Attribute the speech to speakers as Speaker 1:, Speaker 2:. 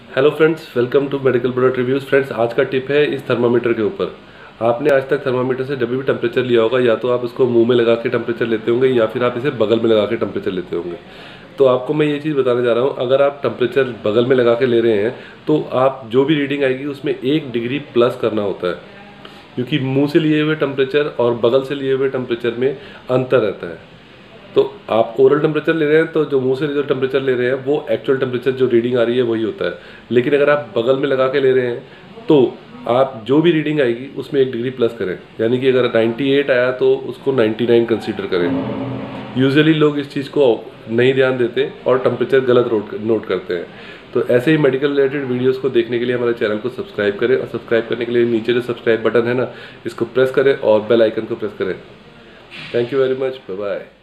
Speaker 1: Hello friends, welcome to medical product reviews. Friends, आज का tip है इस थर्मामीटर के ऊपर। आपने आज तक थर्मामीटर से जब भी टेम्परेचर लिया होगा, या तो आप इसको मुंह में लगा के टेम्परेचर लेते होंगे या फिर आप इसे बगल में लगा के टेम्परेचर लेते होंगे। तो आपको मैं ये चीज़ बताने जा रहा हूँ, अगर आप टेम्परेचर बगल में लगा के ले रहे हैं तो आप जो भी रीडिंग आएगी उसमें 1 डिग्री प्लस करना होता है, क्योंकि मुँह से लिए हुए टेम्परेचर और बगल से लिए हुए टेम्परेचर में अंतर रहता है। तो आप ओरल टेम्परेचर ले रहे हैं तो जो मुंह से जो टेम्परेचर ले रहे हैं वो एक्चुअल टेम्परेचर जो रीडिंग आ रही है वही होता है। लेकिन अगर आप बगल में लगा के ले रहे हैं तो आप जो भी रीडिंग आएगी उसमें 1 डिग्री प्लस करें, यानी कि अगर 98 आया तो उसको 99 कंसीडर करें। यूजुअली लोग इस चीज़ को नहीं ध्यान देते और टेम्परेचर गलत नोट करते हैं। तो ऐसे ही मेडिकल रिलेटेड वीडियोस को देखने के लिए हमारे चैनल को सब्सक्राइब करें, और सब्सक्राइब करने के लिए नीचे जो सब्सक्राइब बटन है ना, इसको प्रेस करें और बेल आइकन को प्रेस करें। Thank you very much, bye bye.